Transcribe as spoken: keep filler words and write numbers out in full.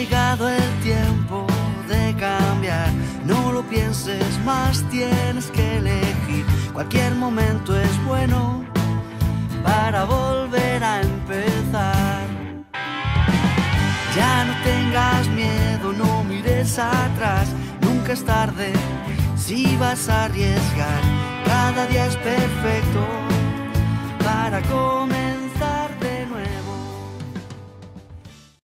llegado el tiempo de cambiar. No lo pienses más, tienes que elegir. Cualquier momento es bueno para volver a empezar. Ya no tengas miedo, no mires atrás. Nunca es tarde si vas a arriesgar. Cada día es perfecto para comenzar.